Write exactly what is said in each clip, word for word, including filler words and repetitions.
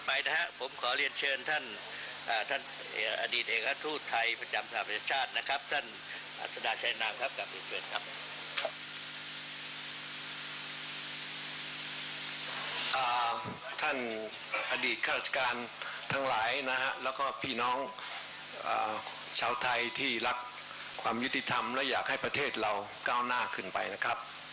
ไปนะฮะผมขอเรียนเชิญท่านท่านอดีตเอกอัครทูตไทยประจำสหประชาชาตินะครับท่านอัศดาชัยนามครับกับเรียนเชิญครับท่านอดีตข้าราชการทั้งหลายนะฮะแล้วก็พี่น้องชาวไทยที่รักความยุติธรรมและอยากให้ประเทศเราก้าวหน้าขึ้นไปนะครับ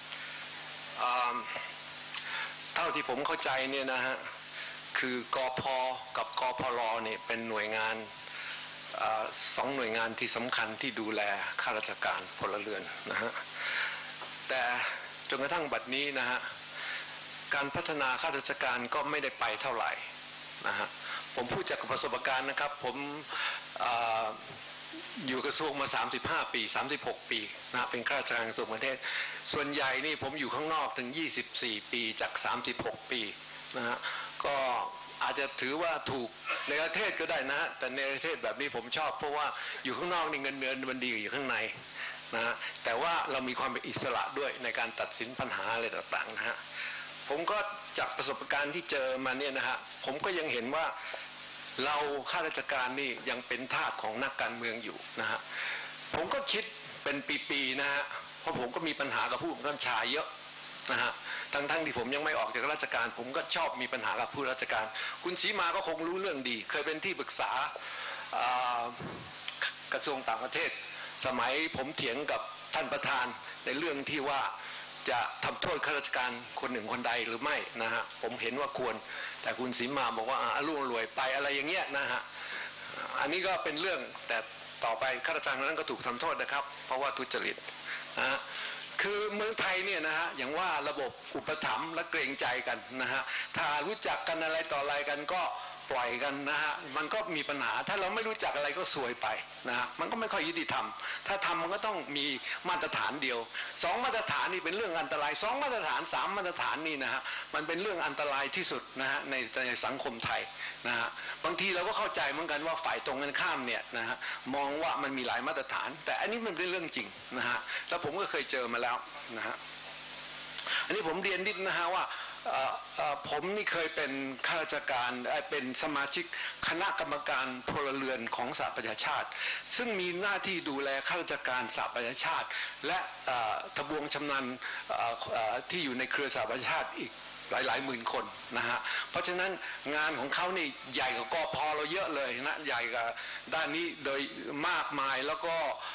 เท่าที่ผมเข้าใจเนี่ยนะฮะคือกพ.กับกพล.เนี่ยเป็นหน่วยงานสองหน่วยงานที่สำคัญที่ดูแลข้าราชการพลเรือนนะฮะแต่จนกระทั่งบัดนี้นะฮะการพัฒนาข้าราชการก็ไม่ได้ไปเท่าไหร่นะฮะผมพูดจากประสบการณ์นะครับผมออยู่กระทรวงมาสามสิบห้าปีสามสิบหกปีนะเป็นข้าราชการกระทรวงประเทศส่วนใหญ่นี่ผมอยู่ข้างนอกถึงยี่สิบสี่ปีจากสามสิบหกปีนะฮะก็อาจจะถือว่าถูกในประเทศก็ได้นะฮะแต่ในประเทศแบบนี้ผมชอบเพราะว่าอยู่ข้างนอกนี่เงินเดือนมันดีอยู่ข้างในนะฮะแต่ว่าเรามีความเป็นอิสระด้วยในการตัดสินปัญหาอะไรต่างๆนะฮะผมก็จากประสบการณ์ที่เจอมาเนี่ยนะฮะผมก็ยังเห็นว่าเราข้าราชการนี่ยังเป็นทาสของนักการเมืองอยู่นะฮะผมก็คิดเป็นปีๆนะฮะเพราะผมก็มีปัญหากับผู้บังคับบัญชาเยอะนะฮะทั้งๆที่ผมยังไม่ออกจากราชการผมก็ชอบมีปัญหากับผู้ราชการคุณศรีมาก็คงรู้เรื่องดีเคยเป็นที่ปรึกษากระทรวงต่างประเทศสมัยผมเถียงกับท่านประธานในเรื่องที่ว่าจะทำโทษข้าราชการคนหนึ่งคนใดหรือไม่นะฮะผมเห็นว่าควรแต่คุณศรีมาบอกว่าอรุ่งรวยไปอะไรอย่างเงี้ยนะฮะอันนี้ก็เป็นเรื่องแต่ต่อไปข้าราชการนั้นก็ถูกทำโทษนะครับเพราะว่าทุจริตนะฮะคือเมืองไทยเนี่ยนะฮะอย่างว่าระบบอุปถัมภ์และเกรงใจกันนะฮะถ้ารู้จักกันอะไรต่ออะไรกันก็ปล่อยกันนะฮะมันก็มีปัญหาถ้าเราไม่รู้จักอะไรก็ซวยไปนะฮะมันก็ไม่ค่อยยุติธรรมถ้าทำมันก็ต้องมีมาตรฐานเดียวสองมาตรฐานนี่เป็นเรื่องอันตรายสองมาตรฐานสามมาตรฐานนี่นะฮะมันเป็นเรื่องอันตรายที่สุดนะฮะในในสังคมไทยนะฮะบางทีเราก็เข้าใจเหมือนกันว่าฝ่ายตรงกันข้ามเนี่ยนะฮะมองว่ามันมีหลายมาตรฐานแต่อันนี้มันเป็นเรื่องจริงนะฮะแล้วผมก็เคยเจอมาแล้วนะฮะอันนี้ผมเรียนนิดนะฮะว่าผมนี่เคยเป็นข้าราชการเป็นสมาชิกคณะกรรมการพลเรือนของสหประชาชาติซึ่งมีหน้าที่ดูแลข้าราชการสหประชาชาติและทบวงชำนาญที่อยู่ในเครือสหประชาชาติอีกหลายหลายหมื่นคนนะฮะเพราะฉะนั้นงานของเขานี่ใหญ่กว่ากพ.เราเยอะเลยนะใหญ่กว่าด้านนี้โดยมากมายแล้วก็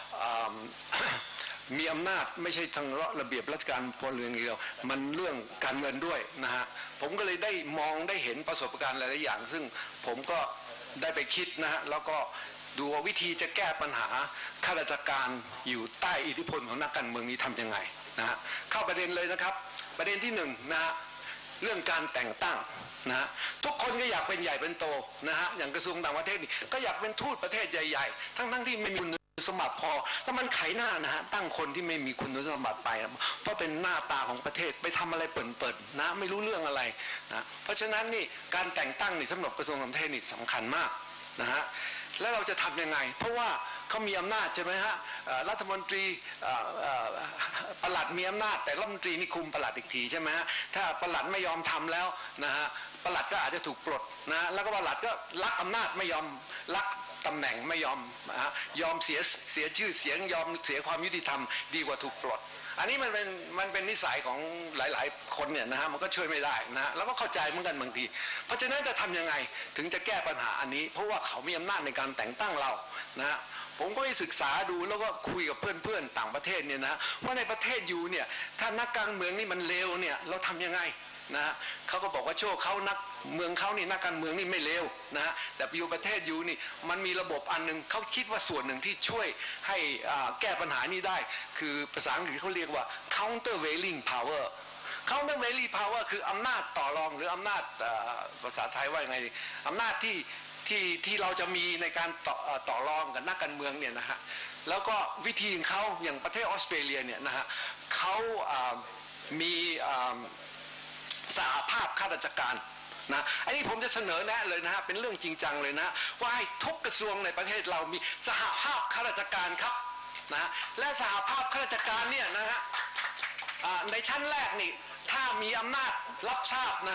มีอำนาจไม่ใช่ทางระเบียบราชการพลเรือนเดียวมันเรื่องการเงินด้วยนะฮะผมก็เลยได้มองได้เห็นประสบการณ์หลายๆอย่างซึ่งผมก็ได้ไปคิดนะฮะแล้วก็ดูว่าวิธีจะแก้ปัญหาข้าราชการอยู่ใต้อิทธิพลของนักการเมืองนี้ทำยังไงนะฮะเข้าประเด็นเลยนะครับประเด็นที่หนึ่งนะฮะเรื่องการแต่งตั้งนะฮะทุกคนก็อยากเป็นใหญ่เป็นโตนะฮะอย่างกระทรวงต่างประเทศนี่ก็อยากเป็นทูตประเทศใหญ่ๆทั้งๆที่ไม่มีสมบัติพอแล้วมันไขหน้านะฮะตั้งคนที่ไม่มีคุณสมบัติไปเพราะเป็นหน้าตาของประเทศไปทำอะไรเปิ่นๆนะไม่รู้เรื่องอะไรนะเพราะฉะนั้นนี่การแต่งตั้งนี่สำหรับกระทรวงต่างประเทศนี่สำคัญมากนะฮะแล้วเราจะทำยังไงเพราะว่าเขามีอำนาจใช่ไหมฮะรัฐมนตรีปลัดมีอำนาจแต่รัฐมนตรีนี่คุมปลัดอีกทีใช่ไหมฮะถ้าปลัดไม่ยอมทำแล้วนะฮะปลัดก็อาจจะถูกปลดนะแล้วก็ปลัดก็ลักอำนาจไม่ยอมลักตำแหน่งไม่ยอมยอมเสียเสียชื่อเสียงยอมเสียความยุติธรรมดีกว่าถูกปลดอันนี้มันเป็นมันเป็นนิสัยของหลายๆคนเนี่ยนะฮะมันก็ช่วยไม่ได้นะแล้วก็เข้าใจเหมือนกันบางทีเพราะฉะนั้นจะทำยังไงถึงจะแก้ปัญหาอันนี้เพราะว่าเขามีอำนาจในการแต่งตั้งเรานะฮะผมก็ไปศึกษาดูแล้วก็คุยกับเพื่อนๆต่างประเทศเนี่ยนะว่าในประเทศอยู่เนี่ยถ้านักการเมืองนี่มันเลวเนี่ยเราทำยังไงนะฮะเขาก็บอกว่าโชคเขานักเมืองเขานี่นักการเมืองนี่ไม่เลวนะฮะแต่อยู่ประเทศอยู่นี่มันมีระบบอันนึงเขาคิดว่าส่วนหนึ่งที่ช่วยให้แก้ปัญหานี้ได้คือภาษาอังกฤษเขาเรียกว่า countervailing power countervailing power คืออำนาจต่อรองหรืออำนาจภาษาไทยว่ายังไงอำนาจที่ที่ที่เราจะมีในการต่อต่อรองกับนักการเมืองเนี่ยนะฮะแล้วก็วิธีของเขาอย่างประเทศออสเตรเลียเนี่ยนะฮะเขามีสหภาพข้าราชการนะอันนี้ผมจะเสนอแนะเลยนะฮะเป็นเรื่องจริงจังเลยนะว่าให้ทุกกระทรวงในประเทศเรามีสหภาพข้าราชการครับนะและสหภาพข้าราชการเนี่ยนะฮะในชั้นแรกนี่ถ้ามีอำนาจรับทราบนะฮะ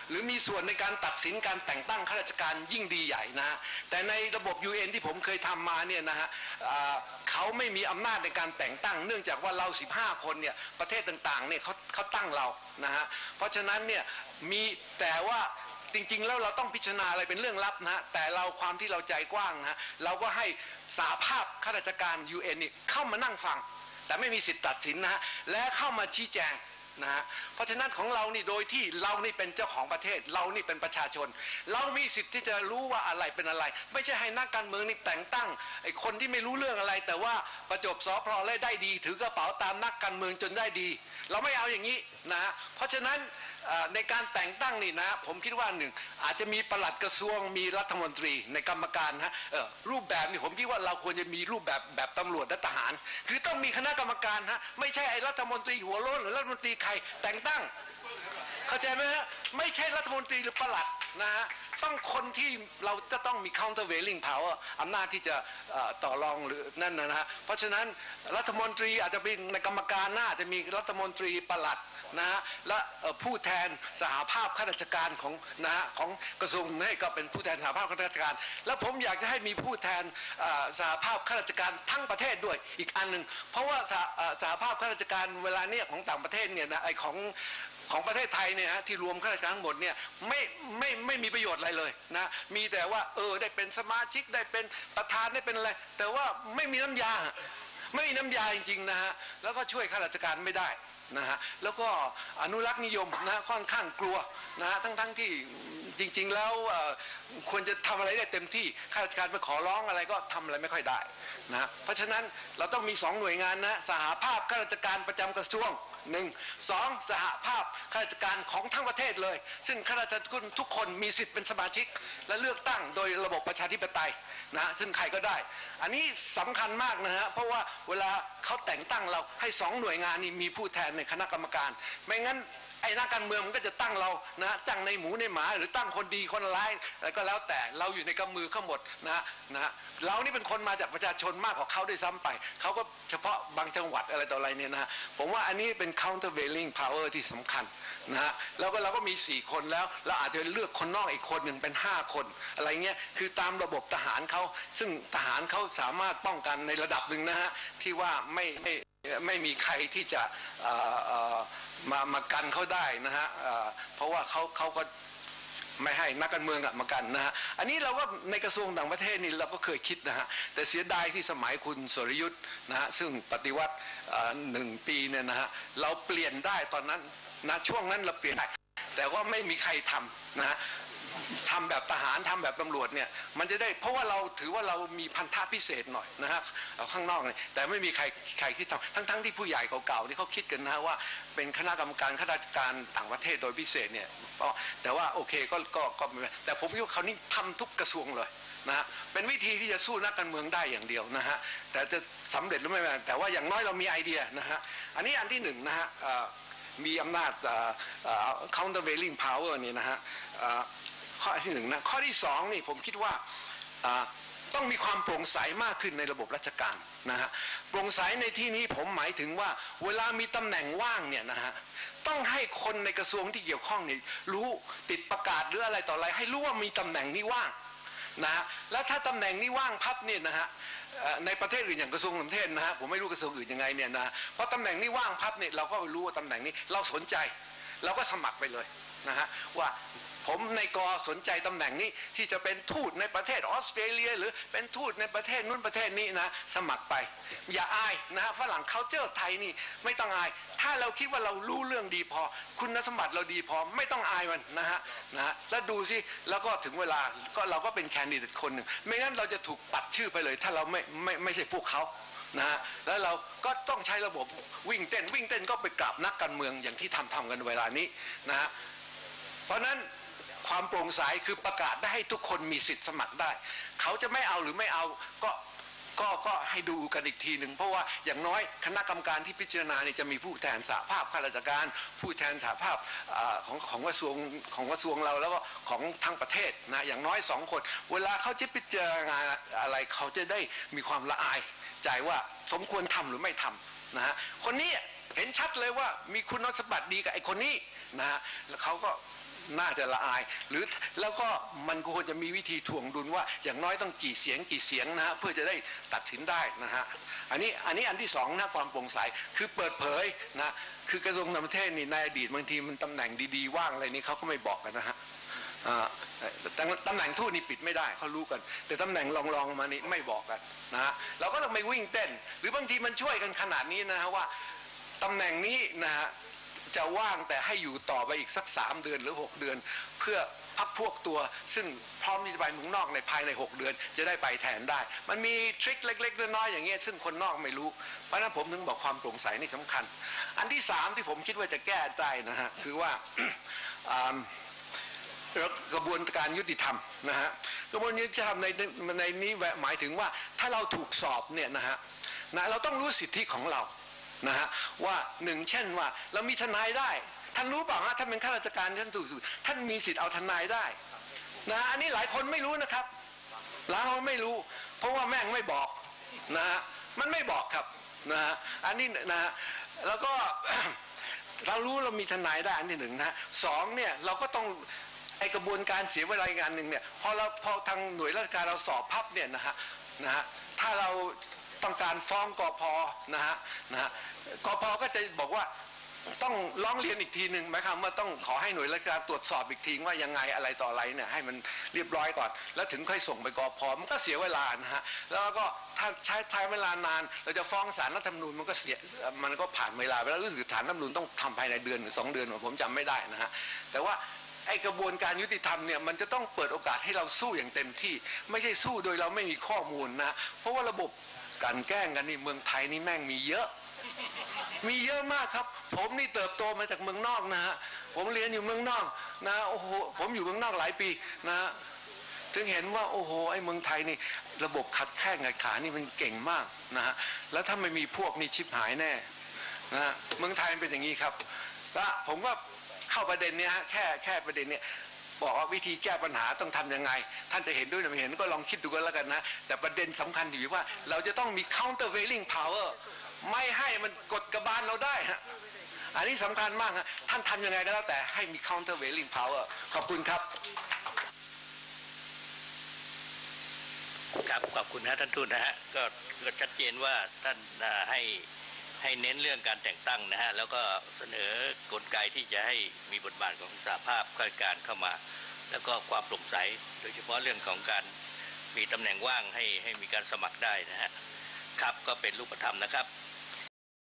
หรือมีส่วนในการตัดสินการแต่งตั้งข้าราชการยิ่งดีใหญ่นะแต่ในระบบ ยู เอ็น ที่ผมเคยทำมาเนี่ยนะฮะเขาไม่มีอำนาจในการแต่งตั้งเนื่องจากว่าเราสิบห้าคนเนี่ยประเทศต่างๆเนี่ยเขาเขาตั้งเรานะฮะเพราะฉะนั้นเนี่ยมีแต่ว่าจริงๆแล้วเราต้องพิจารณาอะไรเป็นเรื่องลับนะฮะแต่เราความที่เราใจกว้างนะเราก็ให้สหภาพข้าราชการ ยู เอ็น นี่เข้ามานั่งฟังแต่ไม่มีสิทธิ์ตัดสินนะฮะและเข้ามาชี้แจงนะฮะเพราะฉะนั้นของเรานี่โดยที่เรานี่เป็นเจ้าของประเทศเรานี่เป็นประชาชนเรามีสิทธิ์ที่จะรู้ว่าอะไรเป็นอะไรไม่ใช่ให้นักการเมืองนี่แต่งตั้งไอ้คนที่ไม่รู้เรื่องอะไรแต่ว่าประจบสอพลและได้ดีถือกระเป๋าตามนักการเมืองจนได้ดีเราไม่เอาอย่างนี้นะฮะเพราะฉะนั้นในการแต่งตั้งนี่นะผมคิดว่าหนึ่งอาจจะมีปลัดกระทรวงมีรัฐมนตรีในกรรมการฮะรูปแบบนี่ผมคิดว่าเราควรจะมีรูปแบบแบบตำรวจและทหารคือต้องมีคณะกรรมการฮะไม่ใช่ไอ้รัฐมนตรีหัวโล้นหรือรัฐมนตรีใครแต่งตั้งเข้าใจไหมฮะไม่ใช่รัฐมนตรีหรือปลัดนะฮะต้องคนที่เราจะต้องมี countervailing power อำนาจที่จะต่อรองหรือนั่นนะฮะเพราะฉะนั้นรัฐมนตรีอาจจะเป็นในกรรมการน่าจะมีรัฐมนตรีปลัดนะฮะและผู้แทนสหภาพข้าราชการของนะฮะของกระทรวงให้ก็เป็นผู้แทนสหภาพข้าราชการแล้วผมอยากจะให้มีผู้แทนสหภาพข้าราชการทั้งประเทศด้วยอีกอันหนึ่งเพราะว่าสหภาพข้าราชการเวลาเนี้ยของต่างประเทศเนี่ยนะไอของของประเทศไทยเนี่ยฮะที่รวมข้าราชการทั้งหมดเนี่ยไม่ไม่ไม่มีประโยชน์อะไรเลยนะมีแต่ว่าเออได้เป็นสมาชิกได้เป็นประธานได้เป็นอะไรแต่ว่าไม่มีน้ำยาไม่มีน้ำยาจริงๆนะฮะแล้วก็ช่วยข้าราชการไม่ได้นะฮะแล้วก็อนุรักษ์นิยมนะค่อนข้างกลัวนะฮะทั้งๆที่จริงๆแล้วควรจะทำอะไรได้เต็มที่ข้าราชการไปขอร้องอะไรก็ทำอะไรไม่ค่อยได้นะเพราะฉะนั้นเราต้องมีสองหน่วยงานนะสหภาพข้าราชการประจำกระทรวงหนึ่งสองสหภาพข้าราชการของทั้งประเทศเลยซึ่งข้าราชการทุกคนมีสิทธิ์เป็นสมาชิกและเลือกตั้งโดยระบบประชาธิปไตยนะซึ่งใครก็ได้อันนี้สำคัญมากนะฮะเพราะว่าเวลาเขาแต่งตั้งเราให้สองหน่วยงานนี้มีผู้แทนในคณะกรรมการไม่งั้นไอ้นักการเมืองมันก็จะตั้งเรานะตั้งในหมูในหมาหรือตั้งคนดีคนร้ายอะไรก็แล้วแต่เราอยู่ในกำมือเขาหมดนะนะเรานี่เป็นคนมาจากประชาชนมากกว่าเขาด้วยซ้ำไปเขาก็เฉพาะบางจังหวัดอะไรต่ออะไรเนี่ยนะผมว่าอันนี้เป็น countervailing power ที่สำคัญนะฮะแล้วก็เราก็มีสี่คนแล้วเราอาจจะเลือกคนนอกอีกคนหนึ่งเป็นห้าคนอะไรเงี้ยคือตามระบบทหารเขาซึ่งทหารเขาสามารถป้องกันในระดับหนึ่งนะฮะที่ว่าไม่ไม่ไม่มีใครที่จะมามากันเขาได้นะฮะเพราะว่าเขาเขาก็ไม่ให้นักการเมืองมากันนะฮะอันนี้เราก็ในกระทรวงต่างประเทศนี่เราก็เคยคิดนะฮะแต่เสียดายที่สมัยคุณสรยุทธ์นะฮะซึ่งปฏิวัติหนึ่งปีเนี่ยนะฮะเราเปลี่ยนได้ตอนนั้นนะช่วงนั้นเราเปลี่ยนได้แต่ว่าไม่มีใครทำนะฮะทำแบบทหารทำแบบตำรวจเนี่ยมันจะได้เพราะว่าเราถือว่าเรามีพันธะพิเศษหน่อยนะฮะข้างนอกเนี่ยแต่ไม่มีใครใครที่ทำทั้งๆที่ผู้ใหญ่เก่าๆที่เขาคิดกันนะว่าเป็นคณะกรรมการข้าราชการต่างประเทศโดยพิเศษเนี่ยแต่ว่าโอเคก็ก็ก็แต่ผมคิดว่าเขานี่ทำทุกกระทรวงเลยนะฮะเป็นวิธีที่จะสู้นักการเมืองได้อย่างเดียวนะฮะแต่จะสำเร็จหรือไม่แต่ว่าอย่างน้อยเรามีไอเดียนะฮะอันนี้อันที่หนึ่งนะฮะมีอำนาจ countervailing power นี่นะฮะข้อที่หนึ่งนะข้อที่สองนี่ผมคิดว่าต้องมีความโปร่งใสมากขึ้นในระบบราชการนะฮะโปร่งใสในที่นี้ผมหมายถึงว่าเวลามีตำแหน่งว่างเนี่ยนะฮะต้องให้คนในกระทรวงที่เกี่ยวข้องนี่รู้ติดประกาศหรืออะไรต่ออะไรให้รู้ว่ามีตำแหน่งนี้ว่างนะฮะแล้วถ้าตำแหน่งนี้ว่างพับเนี่ยนะฮะในประเทศอื่นอย่างกระทรวงต่างประเทศนะฮะผมไม่รู้กระทรวงอื่นยังไงเนี่ยนะเพราะตำแหน่งนี้ว่างพับเนี่ยเราก็รู้ว่าตำแหน่งนี้เราสนใจเราก็สมัครไปเลยนะฮะว่าผมในกอสนใจตำแหน่งนี้ที่จะเป็นทูตในประเทศออสเตรเลียหรือเป็นทูตในประเทศนู้นประเทศนี้นะสมัครไปอย่าอายนะฮะฝรั่ง culture ไทยนี่ไม่ต้องอายถ้าเราคิดว่าเรารู้เรื่องดีพอคุณสมบัติเราดีพอไม่ต้องอายมันนะฮะนะฮะแล้วดูสิแล้วก็ถึงเวลาก็เราก็เป็นแคนดิเดตคนหนึ่งไม่งั้นเราจะถูกปัดชื่อไปเลยถ้าเราไม่ไม่ไม่ใช่พวกเขานะฮะแล้วเราก็ต้องใช้ระบบวิ่งเต้นวิ่งเต้นก็ไปกราบนักการเมืองอย่างที่ทำทำกันเวลานี้นะฮะเพราะนั้นความโปร่งใสคือประกาศได้ให้ทุกคนมีสิทธิ์สมัครได้เขาจะไม่เอาหรือไม่เอาก็ก็ก็ให้ดูกันอีกทีหนึ่งเพราะว่าอย่างน้อยคณะกรรมการที่พิจารณาเนี่ยจะมีผู้แทนสหภาพข้าราชการผู้แทนสหภาพของของกระทรวงของกระทรวงเราแล้วก็ของทั้งประเทศนะอย่างน้อยสองคนเวลาเขาจะพิจารณาอะไรเขาจะได้มีความละอายใจว่าสมควรทำหรือไม่ทำนะฮะคนนี้เห็นชัดเลยว่ามีคุณสมบัติดีกับไอ้คนนี้นะฮะแล้วเขาก็น่าจะละอายหรือแล้วก็มันควรจะมีวิธีถ่วงดุลว่าอย่างน้อยต้องกี่เสียงกี่เสียงนะฮะเพื่อจะได้ตัดสินได้นะฮะอันนี้อันนี้อันที่สองนะความโปร่งใสคือเปิดเผยนะคือกระทรวงต่างประเทศนี่ในอดีตบางทีมันตำแหน่งดีๆว่างอะไรนี้เขาก็ไม่บอกกันนะฮะตำแหน่งทูตนี่ปิดไม่ได้เขารู้กันแต่ตำแหน่งรองๆมานี่ไม่บอกกันนะฮะเราก็ต้องไปวิ่งเต้นหรือบางทีมันช่วยกันขนาดนี้นะฮะว่าตำแหน่งนี้นะฮะจะว่างแต่ให้อยู่ต่อไปอีกสักสามเดือนหรือหกเดือนเพื่อพักพวกตัวซึ่งพร้อมที่จะไปเมืองนอกในภายในหกเดือนจะได้ไปแทนได้มันมีทริคเล็กๆน้อยๆอย่างเงี้ยซึ่งคนนอกไม่รู้เพราะฉะนั้นผมถึงบอกความโปร่งใสนี่สำคัญอันที่สามที่ผมคิดว่าจะแก้ได้นะฮะคือว่ากระบวนการยุติธรรมนะฮะกระบวนการยุติธรรมในในนี้หมายถึงว่าถ้าเราถูกสอบเนี่ยนะฮะนะเราต้องรู้สิทธิของเรานะฮะว่าหนึ่งเช่นว่าเรามีทนายได้ท่านรู้เปล่าฮะท่านเป็นข้าราชการท่านถูกท่านมีสิทธิ์เอาทนายได้นะอันนี้หลายคนไม่รู้นะครับหลายคนไม่รู้เพราะว่าแม่งไม่บอกนะฮะมันไม่บอกครับนะฮะอันนี้นะฮะแล้วก็ เรารู้เรามีทนายได้อันที่หนึ่งนะสองเนี่ยเราก็ต้องไอกระบวนการเสียเวลาอีกงานหนึ่งเนี่ยพอเราพอทางหน่วยราชการเราสอบพับเนี่ยนะฮะนะฮะถ้าเราต้องการฟ้องกพ.นะฮะนะฮะกพ.ก็จะบอกว่าต้องร้องเรียนอีกทีหนึ่งหมายความว่าต้องขอให้หน่วยราชการตรวจสอบอีกทีว่ายังไงอะไรต่ออะไรเนี่ยให้มันเรียบร้อยก่อนแล้วถึงค่อยส่งไปกพ.มันก็เสียเวลานะฮะแล้วก็ถ้าใช้ใช้เวลานานเราจะฟ้องศาลรัฐธรรมนูญมันก็เสียมันก็ผ่านเวลาไปแล้วรู้สึกศาลรัฐธรรมนูญต้องทำภายในเดือนหรือสองเดือนผมจำไม่ได้นะฮะแต่ว่าไอกระบวนการยุติธรรมเนี่ยมันจะต้องเปิดโอกาสให้เราสู้อย่างเต็มที่ไม่ใช่สู้โดยเราไม่มีข้อมูลนะเพราะว่าระบบการแกล้งกันนี่เมืองไทยนี่แม่งมีเยอะมีเยอะมากครับผมนี่เติบโตมาจากเมืองนอกนะฮะผมเรียนอยู่เมืองนอกนะโอ้โหผมอยู่เมืองนอกหลายปีนะถึงเห็นว่าโอ้โหไอ้เมืองไทยนี่ระบบขัดแข้งขัดขานี่มันเก่งมากนะฮะแล้วถ้าไม่มีพวกนี่ชิบหายแน่นะเมืองไทยเป็นอย่างนี้ครับแล้วผมก็เข้าประเด็นนี้ฮะแค่แค่ประเด็นนี้บอกว่าวิธีแก้ปัญหาต้องทำยังไงท่านจะเห็นด้วยหรือไม่เห็นก็ลองคิดดูกันแล้วกันนะแต่ประเด็นสำคัญอยู่ว่าเราจะต้องมี countervailing power ไม่ให้มันกดกระบาลเราได้ฮะอันนี้สำคัญมากฮะท่านทำยังไงก็แล้วแต่ให้มี countervailing power ขอบคุณครับครับขอบคุณนะท่านทูตนะฮะก็ก็ชัดเจนว่าท่านให้ให้เน้นเรื่องการแต่งตั้งนะฮะแล้วก็เสนอกลไกที่จะให้มีบทบาทของสหภาพข้าราชการเข้ามาแล้วก็ความโปร่งใสโดยเฉพาะเรื่องของการมีตำแหน่งว่างให้ให้มีการสมัครได้นะฮะครับก็เป็นรูปธรรมนะครับ